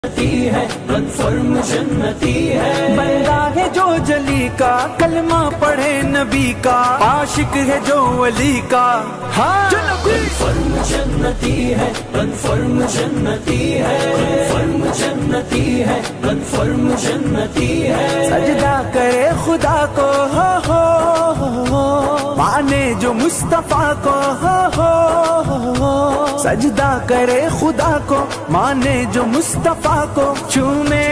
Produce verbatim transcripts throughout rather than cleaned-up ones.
ہے کنفرم جنتی ہے، بندہ ہے جو جلی کا کلمہ پڑھے نبی کا، عاشق ہے جو ولی کا، ہاں کنفرم جنتی ہے کنفرم جنتی ہے، کنفرم جنتی ہے کنفرم جنتی ہے، سجدہ کرے خدا کو ہو ہو، مانے جو مصطفیٰ کو ہو ہو، سجدہ کرے خدا کو مانے جو مصطفیٰ کو، چومے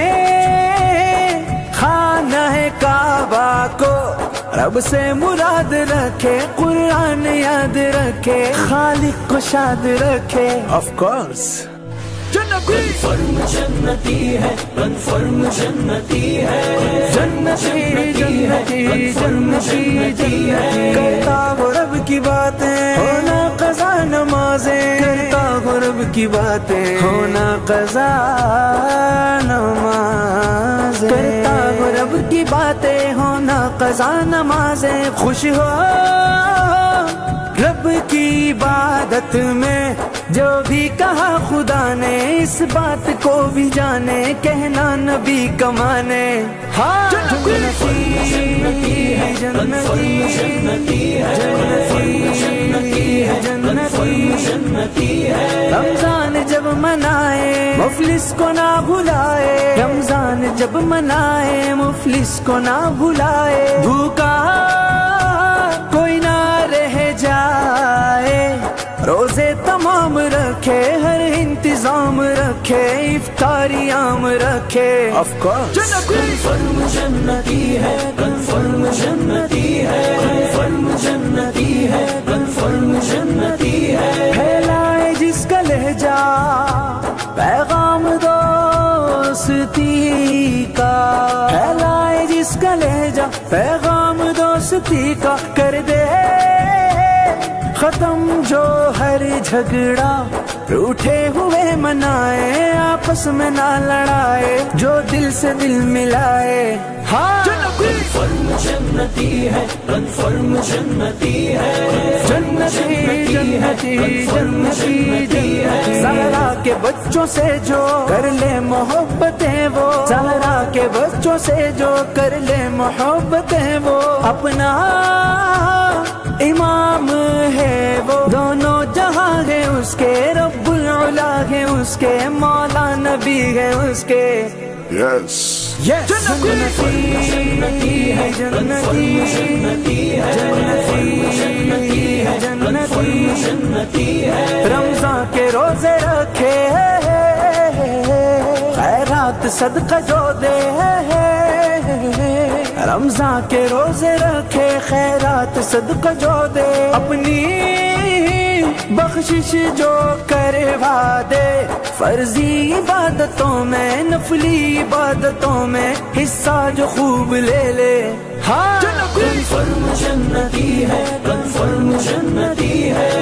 خانہ کعبہ کو، رب سے مراد رکھے، قرآن یاد رکھے، خالق کو شاد رکھے، آف کورس کنفرم جنتی ہے کنفرم جنتی ہے، جنتی جنتی جنتی ہے، کرتا ہو رب کی باتیں ہونا قضا نمازیں، کرتا ہو رب کی باتیں ہونا قضا نمازیں، کرتا ہو رب کی باتیں ہونا قضا نمازیں، خوش ہو رب کی عبادت میں جو بھی کہا خدا نے، اس بات کو بھی جانے، کہنا نبی کمانے، ہاں جنتی ہے جنتی جنتی ہے، رمضان جب منائے مفلس کو نہ بھلائے، رمضان جب منائے مفلس کو نہ بھلائے، بھوکا کوئی نہ رہ جائے، روزے تمام رکھے، ہر انتظام رکھے، افطاری عام رکھے، آف کورس کنفرم جنتی ہے کنفرم جنتی ہے، کنفرم جنتی ہے کنفرم جنتی ہے، پھیلائے جس کا لہجہ پیغام دوستی کا، پھیلائے جس کا لہجہ پیغام دوستی کا، کر دے ختم جو ہر جھگڑا، روٹھے ہوئے منائے، آپس میں نہ لڑائے، جو دل سے دل ملائے، ہاں کنفرم جنتی ہے کنفرم جنتی ہے، جنتی جنتی جنتی ہے، زہرا کے بچوں سے جو کر لے محبتیں وہ، زہرا کے بچوں سے جو کر لے محبتیں وہ، اپنا امام ہے وہ، دونوں جہاں ہے اس کے، رب العلا ہے اس کے، مولا نبی ہے اس کے، Yes. yes. جنتی ہے جنتی جنتی جنتی ہے، رمضان کے روزے رکھے، خیرات صدقہ جو دے، رمضان کے روزے رکھے، خیرات صدقہ جو دے، اپنی بخشش جو کروا دے، فرضی عبادتوں میں نفلی عبادتوں میں حصہ جو خوب لے لے، ہاں کنفرم جنتی ہے کنفرم جنتی ہے،